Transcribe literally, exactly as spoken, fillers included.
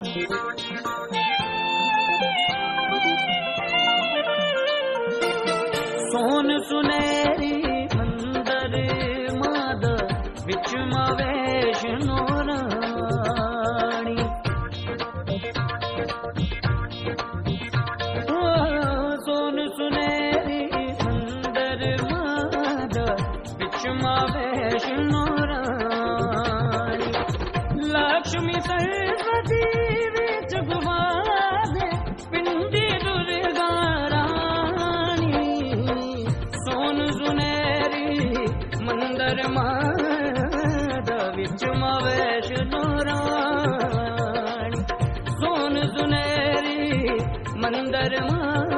सोन सुनेरी मंदर माद बिच वैष्णो रानी। सोन सुनेरी मंदर माद बिच वैष्णो रानी। लक्ष्मी सरस्वती विच गुवादे पिंडी दुर्गा रानी। सोन सुनेरी मंदर माद विच वैष्णो रानी। सोन सुनेरी मंदर माद